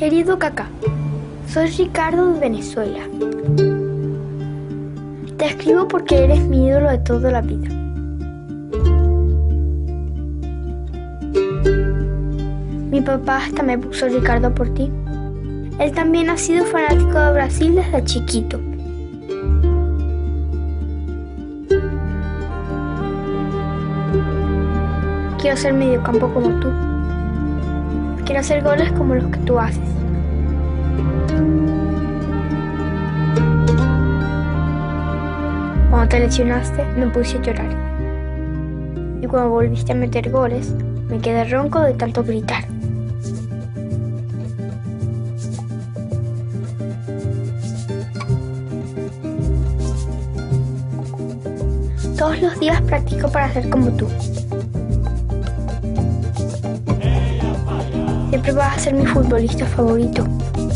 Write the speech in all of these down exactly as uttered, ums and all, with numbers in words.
Querido Kaká, soy Ricardo de Venezuela. Te escribo porque eres mi ídolo de toda la vida. Mi papá hasta me puso Ricardo por ti. Él también ha sido fanático de Brasil desde chiquito. Quiero ser mediocampo como tú. Quiero hacer goles como los que tú haces. Cuando te lesionaste, me puse a llorar. Y cuando volviste a meter goles, me quedé ronco de tanto gritar. Todos los días practico para ser como tú. Siempre vas a ser mi futbolista favorito.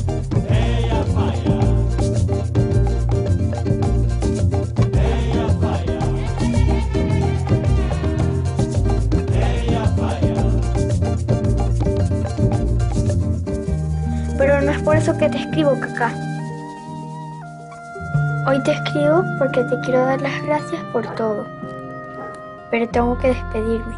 Pero no es por eso que te escribo, Kaká. Hoy te escribo porque te quiero dar las gracias por todo. Pero tengo que despedirme.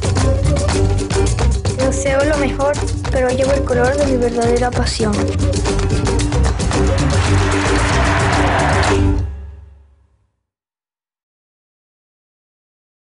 Te deseo lo mejor, pero llevo el color de mi verdadera pasión.